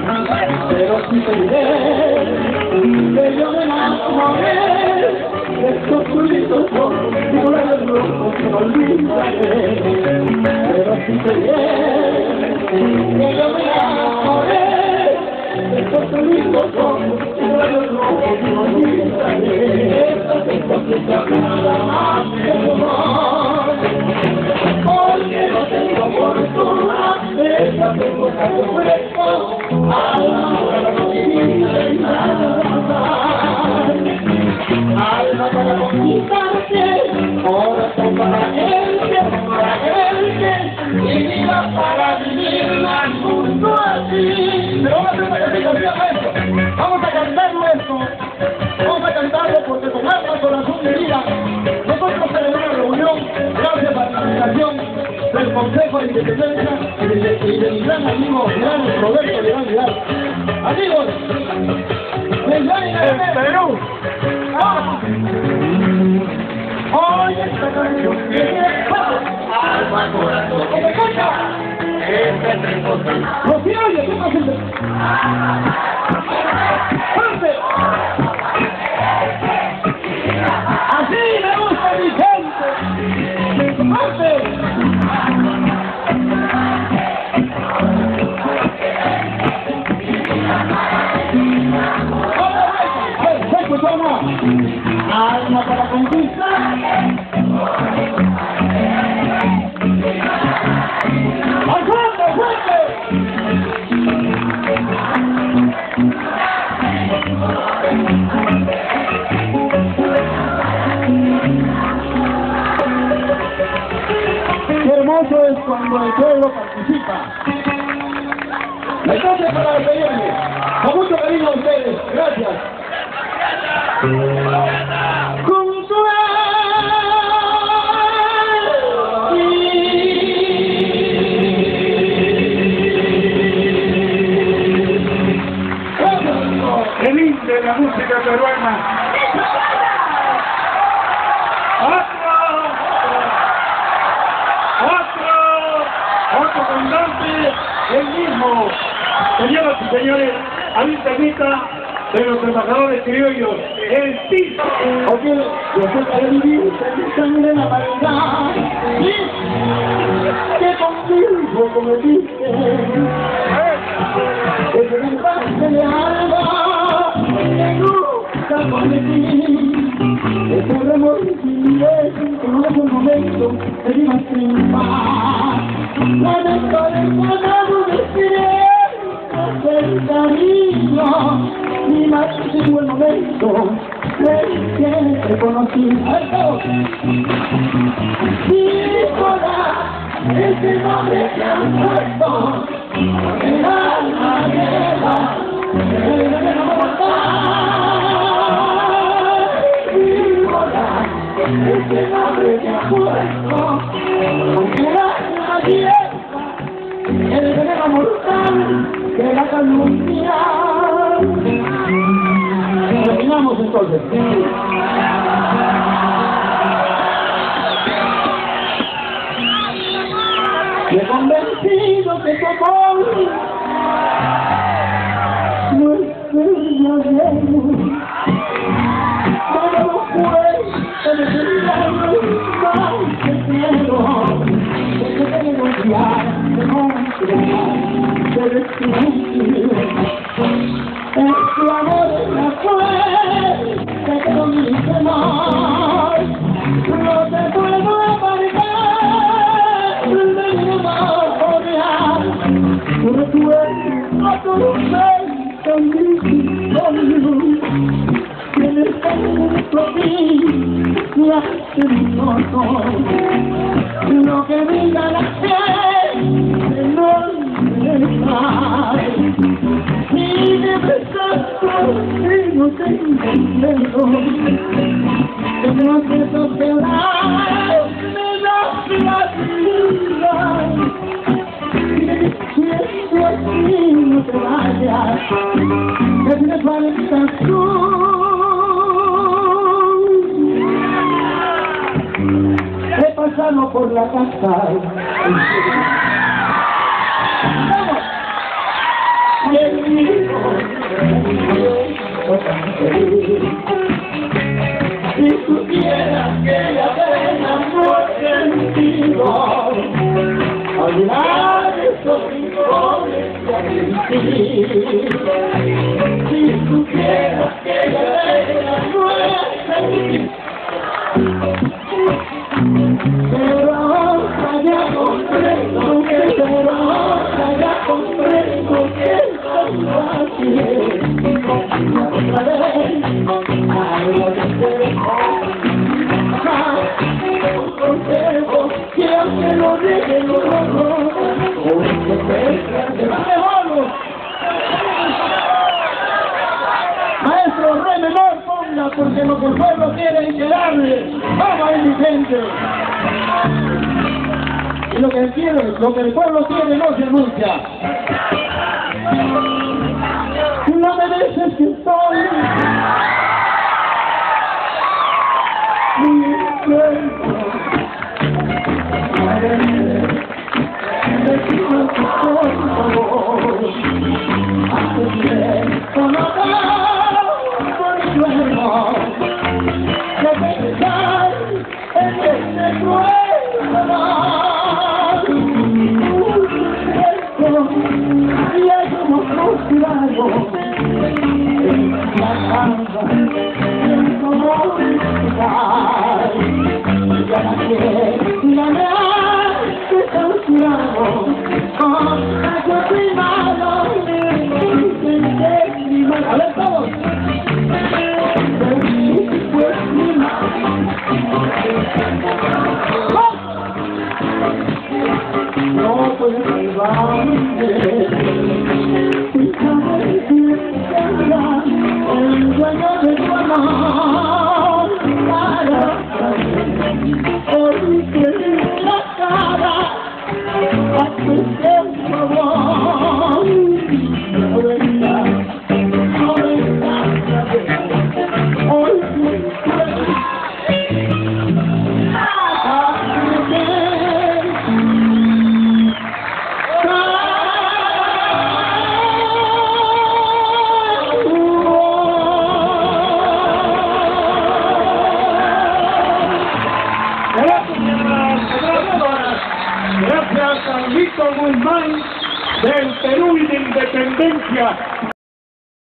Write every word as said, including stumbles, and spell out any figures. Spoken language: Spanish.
pero si te diré que yo me enamoré de estos chulitos ojos y por labios rojos que no olvidaré. Pero si te diré que yo me enamoré de estos chulitos ojos y por labios rojos que no olvidaré. Estas cosas nada más que tu amor, porque no tengo fortuna de esta cosa que ofrezco a la hora de vivir en nada más. Alma para conquistarte, corazón para gente, para gente, y vida para vivirla junto a ti. Pero vamos a hacer una canción, vamos a cantarlo esto, vamos a cantarlo porque con alma, corazón y vida, nosotros tenemos una reunión, gracias a la invitación del Consejo de Independencia y de, y de mi gran amigo, gran Roberto León Vidal. Amigos, de Llanes Perú. ¡Ah! Oye esta canción que alma, corazón, que me canta. Este es el corazón. Rocío, oye, ¿qué pasa? ¡Fuerte! Así me gusta mi gente. ¡Fuerte! Alma para conquistar, ¡al fuerte, al fuerte! Qué hermoso es cuando el pueblo participa. Entonces, para despedirme, con mucho cariño a ustedes, gracias. Junto a ti. ¡Qué linda la música peruana! ¡Otro! ¡Otro! ¡Otro cantante! ¡El mismo! Señoras y señores, ahorita ahorita de los trabajadores criollos, el tipo, porque yo sé que vivir en sangre la maldad, que conmigo cometiste, ese mensaje de alma que nunca cometí, ese remordimiento en algún momento te iba sin paz, lamento de cuando deciré el cariño. Mi más en buen momento, que te conocí. Nicolás, ese nombre que han puesto, el alma lleva, el veneno mortal. Nicolás, ese nombre que han puesto, el alma lleva, el veneno mortal de la calumnia. Terminamos entonces. Me he convencido que tu amor no es verdadero. Todo lo fue el milagro más que quiero. Porque te negociar, de confiar, de destruir. Este amor es la fuerza que con mi temor no te puedo apartar de mi memoria. Pero tú eres otro ser tan difícil que en este mundo a ti me hace mi dolor. Lo que diga la gente no me dejar. Y de besar contigo tengo miedo, que no te toquerar, me das la vida, y de siempre así no te vayas, que me faltas tú. He pasado por la casa. ¡Vamos! Si supieras que la pena no es sentido, olvidar esos rincones que arrepentir. Si supieras que la pena no es sentido, pero ahora ya comprendo que, pero ahora ya comprendo que soy fácil. Otra vez, algo de ser un consejo que aunque lo deje lo logro, porque te mejor. Maestro, re menor ponga, porque lo que el pueblo quiere es quedarle. Vamos ahí, mi gente. Y lo que quiere, lo que el pueblo quiere no se anuncia. No me dejes que estoy mi tiempo. Me pido que por favor, antes de conocer por suelo, de pensar en este cruel dolor. Y hay como frustrado en la casa, en como olvidar. Y ya la quiero, la verdad que está frustrado con aquel primado. A ver, todos. Pues mi no puedo salvarme, fíjate que será el dueño de tu amor, para hoy que la cara, hazte un favor, no vengas, no vengas, hoy me gracias a Víctor Guzmán del Perú y de Independencia.